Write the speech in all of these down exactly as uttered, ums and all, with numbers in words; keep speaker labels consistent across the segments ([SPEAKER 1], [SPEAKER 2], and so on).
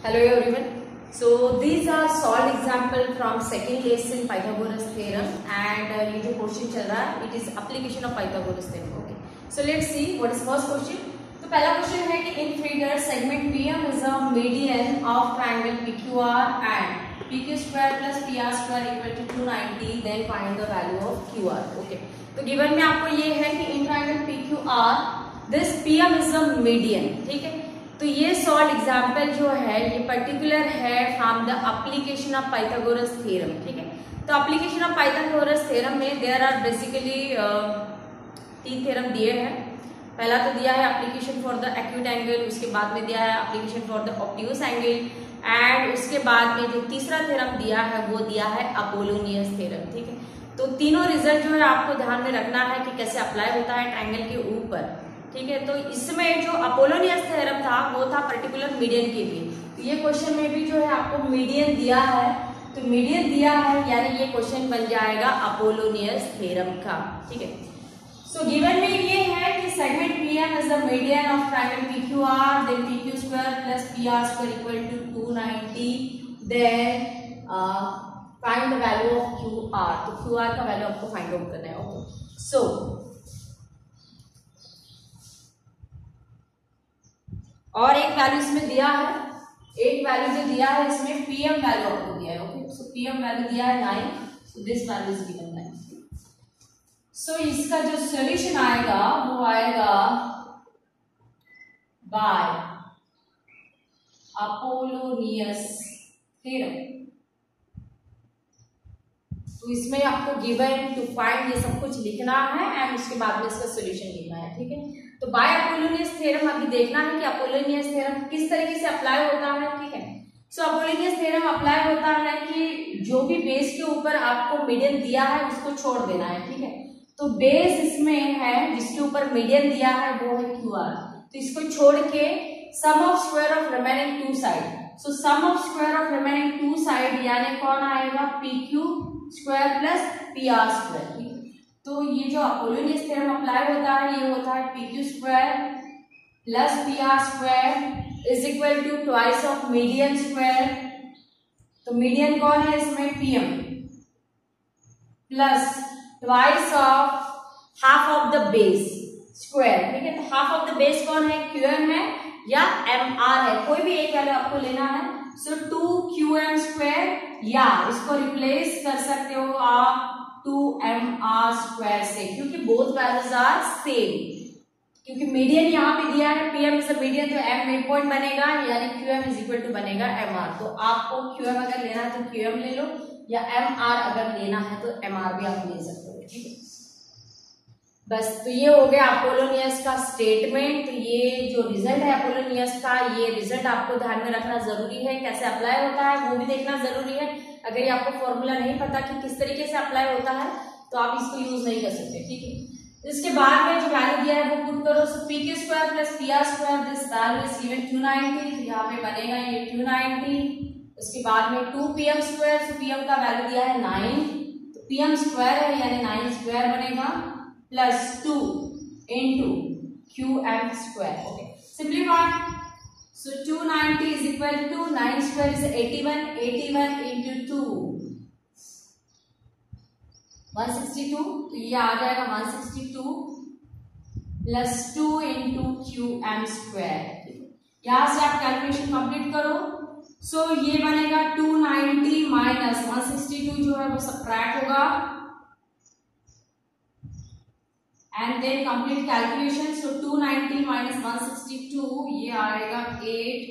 [SPEAKER 1] Hello everyone. So these are solved example from second lesson Pythagoras theorem and uh, ये जो question चल रहा है it is application of Pythagoras theorem. Okay. So let's see what is first question. तो पहला question है कि in figure segment P M is a median of triangle P Q R and P Q square plus P R square equal to two ninety. Then find the value of Q R. Okay. तो given में आपको ये है कि in triangle P Q R this P M is a median. ठीक है. तो ये सॉल्व एग्जाम्पल जो है ये पर्टिकुलर है from the application of Pythagoras theorem. ठीक है. तो एप्लीकेशन ऑफ पाइथागोरस थ्योरम में देयर आर बेसिकली तीन थ्योरम दिए हैं. पहला तो दिया है application for the acute angle, उसके बाद में दिया है application for the obtuse angle and उसके बाद में जो तीसरा थ्योरम दिया है वो दिया है अपोलोनियस थ्योरम. ठीक है. तो तीनों रिजल्ट जो है आपको ध्यान में रखना है कि कैसे अप्लाई होता है ट्रायंगल के ऊपर. ठीक है. तो इसमें जो अपोलोनियस थ्योरम था वो था पर्टिकुलर मीडियन के लिए. तो ये क्वेश्चन में भी जो है आपको मीडियन दिया है, तो मीडियन दिया है यानी ये क्वेश्चन बन जाएगा अपोलोनियस थ्योरम का. ठीक है. सो गिवन में ये है कि segment PM is the median of triangle PQR, then PQ square plus PR square equal to two ninety, then find the value of QR. तो क्यूआर का वैल्यू आपको फाइंड आउट करना है. ओके. सो और एक वैल्यू इसमें दिया है, एक वैल्यू जो दिया है इसमें पीएम वैल्यू आपको दिया है. ओके. सो पीएम वैल्यू दिया है nine. So this value is given nine. So इसका जो सॉल्यूशन आएगा वो आएगा बाय अपोलोनियस थ्योरम. तो इसमें आपको गिवन टू फाइंड ये सब कुछ लिखना है एंड उसके बाद में इसका सॉल्यूशन लिखना है. ठीक है. तो बाय अपोलोनियस थ्योरम अभी देखना है कि अपोलोनियस थ्योरम किस तरीके से अप्लाई होता है. ठीक है. सो अपोलोनियस थ्योरम अप्लाई होता है कि जो भी बेस के ऊपर आपको मीडियन दिया है उसको छोड़ देना है. ठीक है. तो बेस इसमें है जिसके ऊपर मीडियन दिया है वो है क्यूआर. तो इसको छोड़ के sum of square of remaining two side. So sum of square of remaining two side यानी कौन आएगा P Q square plus P R square. तो ये जो अपोलोनियस थ्योरम अप्लाई होता है ये होता है P Q square plus P R square is equal to twice of median square. तो मीडियन कौन है इसमें PM plus twice of half of the base square. ठीक है. तो हाफ ऑफ द बेस कौन है क्यूएम है या एम आर है, कोई भी एक वैल्यू आपको लेना है. So two Q M square या इसको रिप्लेस कर सकते हो आप टू एम आर स्क्वायर से, क्योंकि बोथ वैल्यूज आर सेम. क्योंकि मीडियन यहाँ पे दिया है पीएम इज अ मीडियन, तो एम मिड पॉइंट बनेगा यानी क्यूएम इज इक्वल टू बनेगा एमआर. तो आपको क्यूएम अगर लेना है तो क्यूएम ले लो या एमआर अगर लेना है तो एमआर भी आप ले सकते हो. ठीक है. बस. तो ये हो गया अपोलोनियस का स्टेटमेंट. तो ये जो रिजल्ट है अपोलोनियस का ये रिजल्ट आपको ध्यान में रखना जरूरी है. कैसे अप्लाई होता है वो भी देखना जरूरी है. अगर ये आपको फॉर्मूला नहीं पता कि किस तरीके से अप्लाई होता है तो आप इसको यूज नहीं कर सकते. ठीक है. इसके बाद में जो वैल्यू दिया है वो पुट करो. So P Q square plus P R square this value is given two ninety. तो यहाँ पे बनेगा ये टू नाइंटी. उसके बाद में two PM square. So PM का वैल्यू दिया है नाइन, तो पीएम स्क्वायर है यानी नाइन स्क्वायर बनेगा plus two into Q M square. Okay. Simplify. So two ninety is equal to nine square is eighty-one. eighty-one into two one sixty-two. तो ये आ जाएगा one sixty-two plus two into Q M square. यहाँ से आप calculation complete करो. सो so, ये बनेगा two ninety minus one sixty-two जो है वो सबट्रैक्ट होगा and then complete calculation. So two ninety minus one sixty-two ये आएगा eight.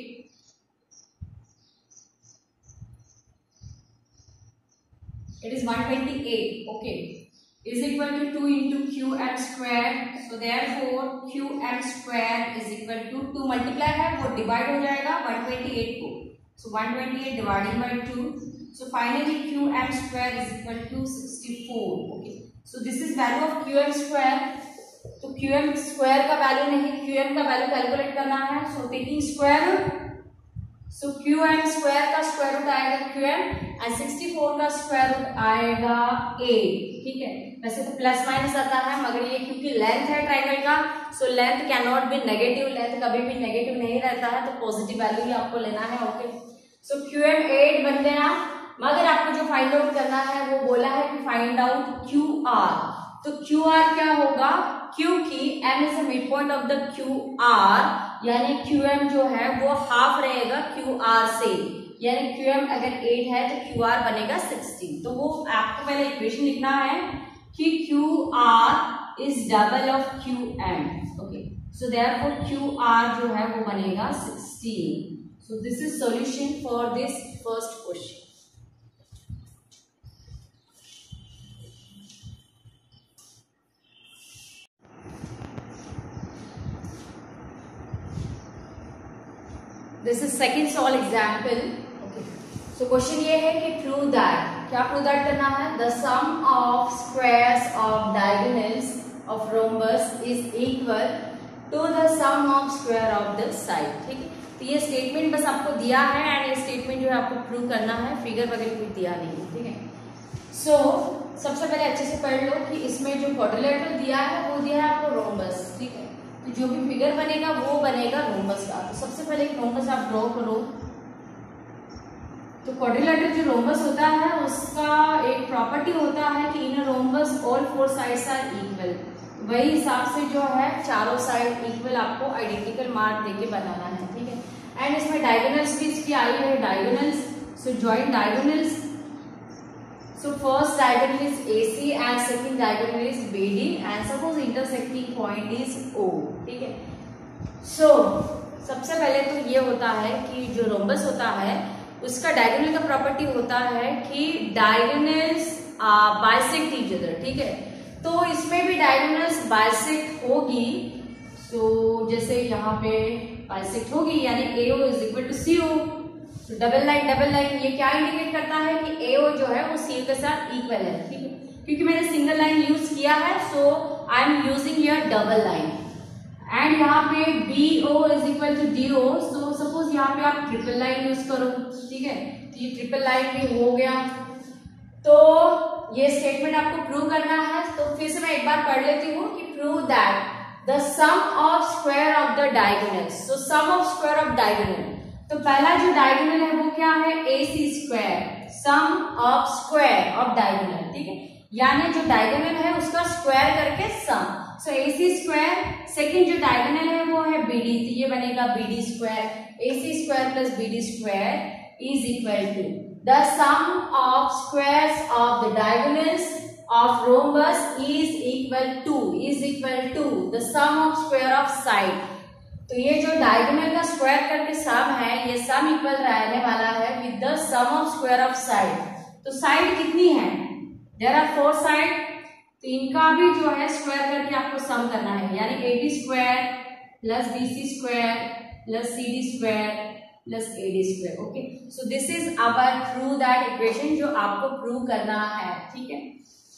[SPEAKER 1] It is one twenty-eight. Okay. Is equal to two into Q M square. So therefore Q M square is equal to two multiply है वो divide हो जाएगा one twenty-eight को. So one twenty-eight divided by two. So finally Q M square is equal to sixty-four. Okay. So this is value of Q M square. तो Q M square का value नहीं Q M का value calculate करना है. So taking square so Q M square का square root आएगा Q M and sixty four का square root आएगा एट, ठीक है। वैसे तो प्लस माइनस आता है मगर ये क्योंकि लेंथ है ट्राइंगल का, so length can not be negative, length कभी भी नेगेटिव नहीं रहता है, तो पॉजिटिव वैल्यू ही आपको लेना है, okay. So Q M eight बन गया, मगर आपको जो फाइंड आउट करना है वो बोला है कि फाइंड आउट क्यू आर। तो क्यू आर क्या होगा, क्योंकि m is the mid point of the Q R, यानी क्यू एम जो है वो हाफ रहेगा क्यू आर से, यानी क्यू एम अगर एट है तो क्यू आर बनेगा सिक्सटीन। तो वो आपको पहले इक्वेशन लिखना है कि Q R is double of Q M, okay. So therefore Q R जो है वो बनेगा sixteen. So this is solution for this first question. This is second solve example, okay. So question ये है कि प्रूव दैट, क्या prove that करना है, the sum of squares of diagonals of rhombus is equal to the sum of square of the side, ठीक है। तो ये स्टेटमेंट बस आपको दिया है एंड ये स्टेटमेंट जो है आपको प्रूव करना है, फिगर वगैरह कुछ दिया नहीं है, ठीक है। सो सबसे पहले अच्छे से पढ़ लो कि इसमें जो क्वाड्रिलेटरल दिया है वो दिया है आपको रोम्बस, ठीक है। तो जो भी फिगर बनेगा वो बनेगा रोम्बस का। तो सबसे पहले एक रोम्बस आप ड्रॉ करो। तो क्वाड्रिलेटरल जो रोम्बस होता है उसका एक प्रॉपर्टी होता है कि in rhombus all four sides are equal, वही हिसाब से जो है चारों साइड इक्वल आपको आइडेंटिकल मार्क देके बनाना है, ठीक है। एंड इसमें डायगोनल्स भी इसकी आई है, diagonals, so joint diagonals. So first diagonal is A C and second diagonal is B D and suppose intersecting point is O, ठीक है। So सबसे पहले तो ये होता है कि जो रोम्बस होता है उसका डायगोनल का प्रॉपर्टी होता है कि डायगोनल्स बाइसेक्ट ईच अदर, ठीक है। तो इसमें भी डायगोनल्स बाइसेक्ट होगी, सो so, जैसे यहाँ पे बाइसेक्ट होगी यानी A O is equal to C O। तो डबल लाइन डबल लाइन ये क्या इंडिकेट करता है कि A O जो है वो C O के साथ इक्वल है, ठीक है। क्योंकि मैंने सिंगल लाइन यूज किया है so I am using here double line. And यहाँ पे B O is equal to D O, so suppose यहाँ पे आप ट्रिपल लाइन यूज करो, ठीक है। तो ये ट्रिपल लाइन भी हो गया। तो ये स्टेटमेंट आपको प्रूव करना है, तो फिर से मैं एक बार पढ़ लेती हूँ कि prove that the sum of square of the diagonals. So sum of square of diagonal, तो पहला जो डायगोनल है वो क्या है, A C square, sum of square of diagonal, ठीक है। यानी जो डायगोनल है उसका स्क्वायर करके sum, so A C square. Second जो डायगोनल है वो है बी डी, तो ये बनेगा B D square, A C square plus B D square is equal to the sum of squares of the diagonals of rhombus is equal to is equal to the sum of square of side. तो ये जो diagonal का square करके सम है, ये sum equal रहने वाला है with the sum of square of side. तो साइड कितनी है, देयर आर फोर साइड, तो इनका भी जो है स्क्वायर करके आपको सम करना है, यानी A B square plus B C square plus C D square plus A D square, okay. So this is our prove that equation जो आपको प्रूव करना है, ठीक है।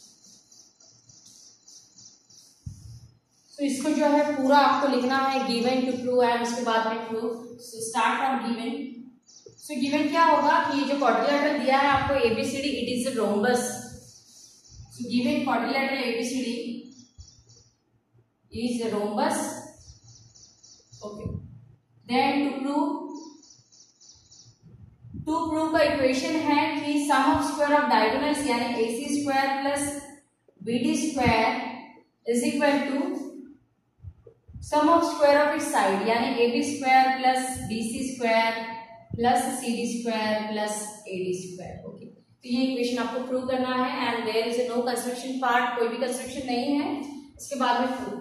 [SPEAKER 1] तो इसको जो है पूरा आपको लिखना है, गिवन टू प्रूव एंड उसके बाद में prove. So start from given. So given क्या होगा कि ये जो क्वाड्रिलेटरल दिया है आपको ABCD, it is a rhombus. So given quadrilateral ABCD is a rhombus, okay. Then to prove, to prove का इक्वेशन है कि sum of square of diagonals यानी A C square plus B D square is equal to sum of square of its side, यानी A B square plus B C square plus C D square plus A D square, okay. तो ये equation आपको prove करना है and there is no construction part, कोई भी construction नहीं है, इसके बाद में प्रूव।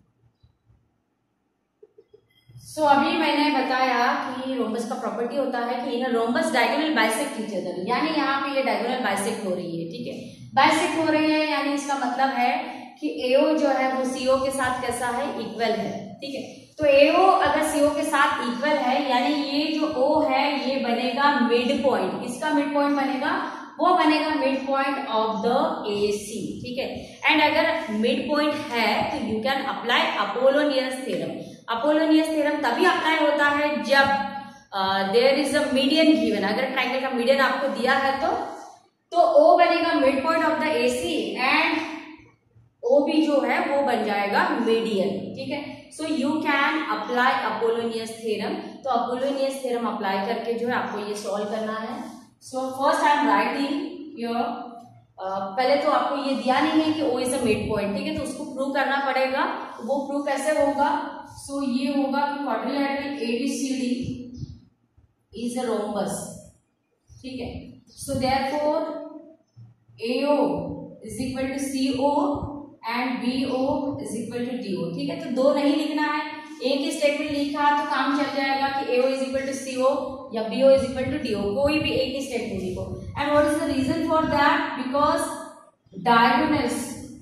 [SPEAKER 1] सो so, अभी मैंने बताया कि रोम्बस का प्रॉपर्टी होता है कि in rhombus diagonal bisect each other, यानी यहाँ पे ये डायगोनल बाइसेक्ट हो रही है, ठीक है। बाइसेक्ट हो रही है यानी इसका मतलब है कि A O जो है वो C O के साथ कैसा है, इक्वल है, ठीक है। तो A O अगर C O के साथ इक्वल है यानी ये जो O है ये बनेगा मिड पॉइंट, इसका मिड पॉइंट बनेगा, वो बनेगा mid point of the A C, ठीक है। एंड अगर मिड पॉइंट है तो you can apply Apollonius theorem. Apollonius theorem तभी अप्लाई होता है जब there is a median given, अगर ट्राइंगल का मीडियन आपको दिया है तो तो O बनेगा mid point of the A C and O B जो है वो बन जाएगा मीडियन, ठीक है। So you can apply Apollonius theorem, तो अपोलोनियस थ्योरम अप्लाई करके जो है आपको ये सॉल्व करना है। So first I am writing your, पहले तो आपको ये दिया नहीं है कि O is a mid point, ठीक है, तो उसको प्रूव करना पड़ेगा। वो प्रूव कैसे होगा? सो so, ये होगा कि quadrilateral A B C D is a rhombus, ठीक है। So therefore A O is equal to C O and B O is equal to D O, ठीक है। तो दो नहीं लिखना है, एक ही स्टेटमेंट लिखा तो काम चल जाएगा कि A O is equal to C O या B O is equal to D O, कोई भी एक ही स्टेटमेंट लिखो। And what is the reason for that? Because diagonals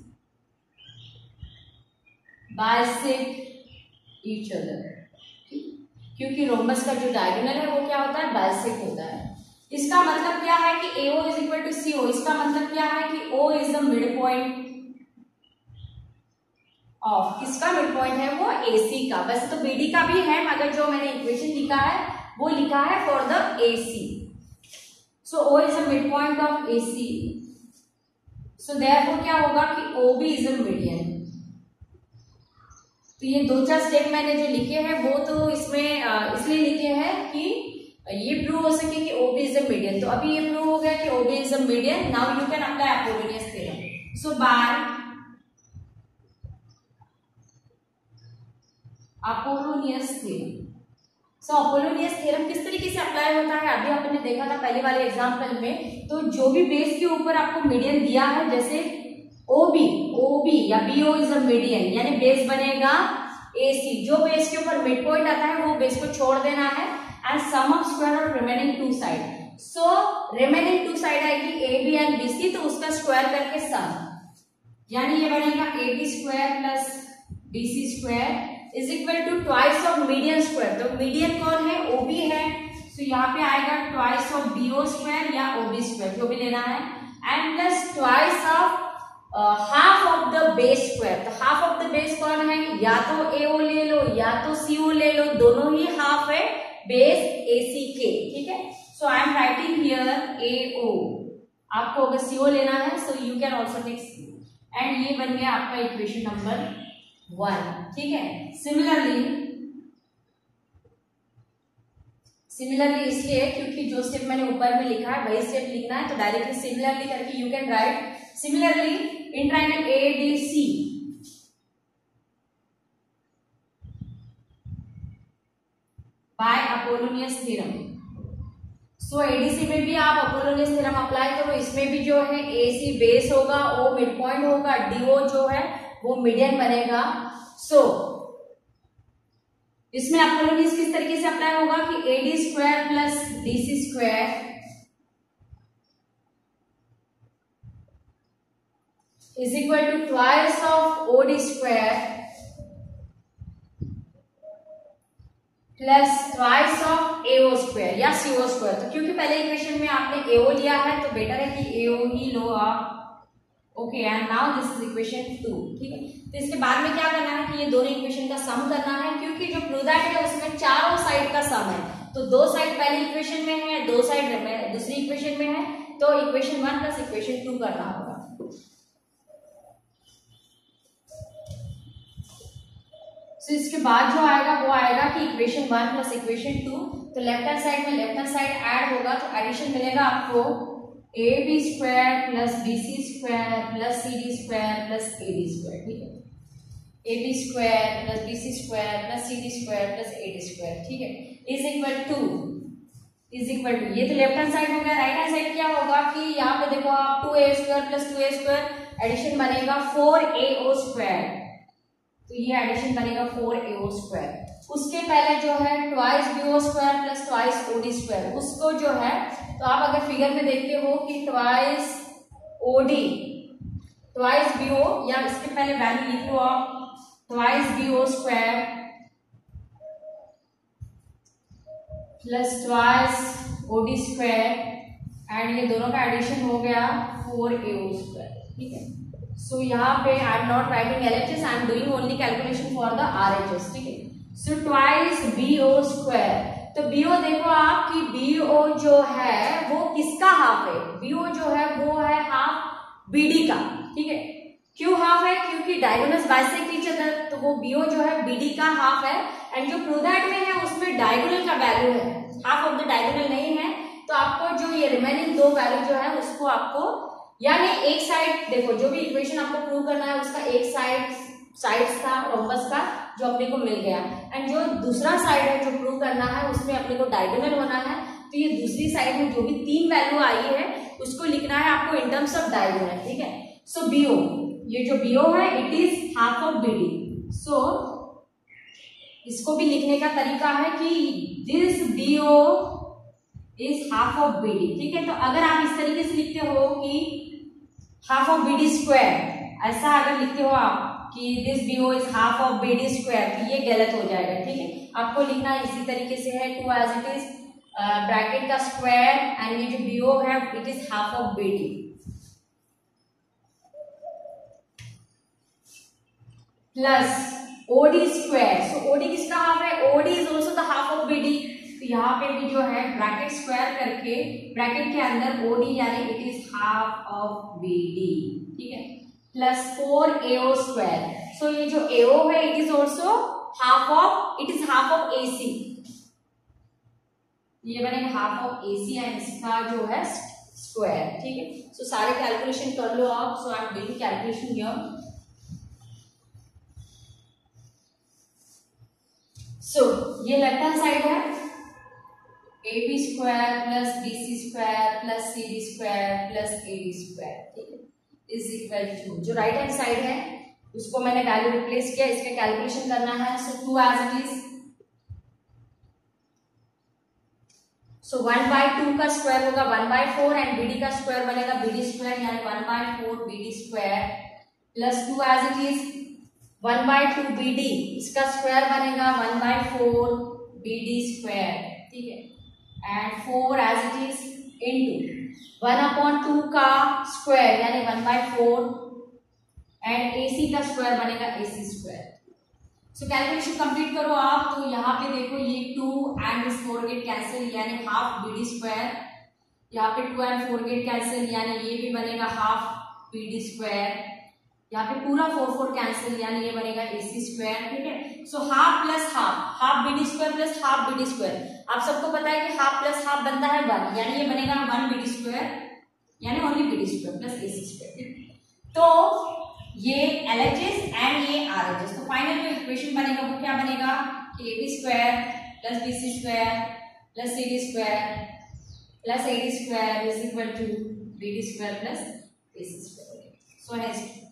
[SPEAKER 1] bisect each other, क्योंकि रोम्बस का जो डायगोनल है वो क्या होता है? बाइसेक्ट होता है। इसका मतलब क्या है कि A O is equal to C O, इसका मतलब क्या है कि O is the mid point of, किसका मिड पॉइंट है? वो A C का। वैसे तो B D का भी है, मगर जो मैंने इक्वेशन लिखा है वो लिखा है for the A C। So O is the mid point of A C, so therefore क्या होगा कि O B is a median. तो ये दो चार स्टेप मैंने जो लिखे हैं वो तो इसमें इसलिए लिखे हैं कि ये प्रूव हो सके कि O B is a median. तो अभी ये प्रूव हो गया कि O B is a median. Now you can apply Apollonius theorem. So by Apollonius theorem, so Apollonius theorem किस तरीके से अप्लाई होता है अभी आपने देखा था पहले वाले एग्जांपल में। तो जो भी बेस के ऊपर आपको मीडियन दिया है, जैसे O B, O B या B O is a median, यानी बेस बनेगा A C। जो बेस के ऊपर मिड पॉइंट आता है वो बेस को छोड़ देना है and sum of square of remaining two side. So remaining two side आएगी A B and B C, तो उसका स्क्वायर करके सम, यानी ये बनेगा A B square plus B C square is equal to twice of median square. तो median कौन है? O B है। सो so, यहाँ पे आएगा twice of B O square या O B स्क्वायर, जो भी लेना है, and plus twice of half of the base square. तो हाफ ऑफ द बेस कौन है? या तो A O ले लो या तो C O ले लो, दोनों ही हाफ है बेस A C के, ठीक है। So I am writing here A O, आपको अगर C O लेना है so you can also take C, and ये बन गया आपका इक्वेशन नंबर वन, ठीक है। सिमिलरली सिमिलरली इसलिए क्योंकि जो स्टेप मैंने ऊपर में लिखा है वही स्टेप लिखना है, तो डायरेक्टली सिमिलरली करके you can write similarly in triangle A D C by Apollonius theorem. So A D C में भी आप अपोलोनियस थ्योरम अप्लाई करो, इसमें भी जो है A C बेस होगा, O मिड पॉइंट होगा, D O जो है वो मीडियन बनेगा। सो so, इसमें अपोलोनियस किस तरीके से अप्लाई होगा कि A D square plus B C square is equal to twice of O D square plus twice of A O square या C O स्क्वायर। तो क्योंकि पहले इक्वेशन में आपने A O लिया है तो बेटर है कि A O ही लो आप, okay. And now this is equation two, ठीक है। तो इसके बाद में क्या करना है कि ये दोनों इक्वेशन का सम करना है, क्योंकि जो प्रूव दैट है उसमें चारों साइड का सम है। तो दो साइड पहली इक्वेशन में है, दो साइड दूसरी इक्वेशन में है, तो equation one plus equation two करना होगा। सो so, इसके बाद जो आएगा वो आएगा कि equation one plus equation two, तो लेफ्ट हैंड साइड में लेफ्ट हैंड साइड ऐड होगा, तो एडिशन मिलेगा आपको A B square plus B C square plus C D square plus A D square, ठीक है। A B square plus B C square plus C D square plus A D square, ठीक है, is equal to is equal to ये तो left hand side हो गया। Right hand side क्या होगा कि यहाँ पे देखो आप two A square plus two A square addition बनेगा फोर A O स्क्वायर, तो ये एडिशन बनेगा फोर A O स्क्वायर। उसके पहले जो है twice B O square plus twice O D square, उसको जो है तो आप अगर फिगर में देखते हो कि twice O D twice B O, या इसके पहले वैल्यू लिख लो आप twice B O square plus twice O D square, and ये दोनों का एडिशन हो गया फोर A O स्क्वायर, ठीक है। सो so, यहाँ पे I am not writing L H S, I am doing only calculation for the R H S, ठीक है। So twice B O square, तो बीओ देखो आप कि बीओ जो है वो किसका हाफ है, बीओ जो है वो है हाफ बीडी का, ठीक है। क्यों हाफ है, क्योंकि डायगोनल्स बाइसेक्ट ईच अदर, तो वो बीओ जो है बीडी का हाफ है। एंड जो प्रूदैट में है उसमें डायगोनल का वैल्यू है, हाफ ऑफ द डायगोनल नहीं है, तो आपको जो ये रिमेनिंग दो वैल्यू जो है उसको आपको, यानी एक साइड देखो जो भी इक्वेशन आपको प्रूव करना है उसका एक साइड साइड्स था रोम्बस का जो अपने को मिल गया, एंड जो दूसरा साइड है जो प्रूव करना है उसमें अपने को डायगोनल होना है, तो ये दूसरी साइड में जो भी तीन वैल्यू आई है उसको लिखना है आपको इन टर्म्स ऑफ डायगोनल, ठीक है। सो बीओ, ये जो बीओ है it is half of BD, so इसको भी लिखने का तरीका है कि this BO is half of BD, ठीक है। तो अगर आप इस तरीके से लिखते हो कि हाफ ऑफ बीडी स्क्वायर, ऐसा अगर लिखते हो आप कि this BO is half of BD square, तो ये गलत हो जाएगा, ठीक है। आपको लिखना इसी तरीके से है, two as it is bracket का स्क्वायर एंड ये जो बीओ है it is half of BD, plus OD square. So OD किसका हाफ है, OD is also the half of BD, तो यहाँ पे भी जो है ब्रैकेट स्क्वायर करके ब्रैकेट के अंदर ओडी यानी it is half of BD, ठीक है, plus four AO square. So ये जो एओ है it is also half of, it is half of AC, ये बनेगा हाफ ऑफ एसी एंड इसका जो है स्क्वायर, ठीक है। सो सारे कैलकुलेशन कर लो आप, so I am doing calculation here. So so, ये लेफ्ट हैंड साइड है A B square plus B C square plus C D square plus A D square, ठीक है, इज इक्वल टू जो राइट हैंड साइड है उसको मैंने value replace किया, इसका कैलकुलेशन करना है। So two as it is, so one by two का स्क्वायर होगा one by four and BD का स्क्वायर बनेगा बीडी स्क्वायर यानी one by four BD square plus two as it is one by two B D, इसका square बनेगा one by four B D square, ठीक है, and four as it is into one upon two का square यानी one by four and AC का square बनेगा AC square. So calculation complete करो आप, तो यहाँ पे देखो ये two and this four get cancel यानी हाफ बी डी स्क्वायर, यहाँ पे two and four get cancel यानी ये भी बनेगा हाफ बी डी स्क्वायर, यहाँ पे पूरा फोर फोर कैंसिल यानी ये बनेगा एसी स्क्वायर, ठीक है। So half plus half, half BD square plus half BD square, आप सबको पता है कि हाफ प्लस हाफ बनता है वन, यानी ये बनेगा वन बीडी स्क्वायर यानी only BD square plus AC square. तो ये एलएचएस एंड ये आरएचएस, तो फाइनल जो इक्वेशन बनेगा वो क्या बनेगा कि A B square plus B C square plus C D square plus A D square is equal to B D square plus A C square. So next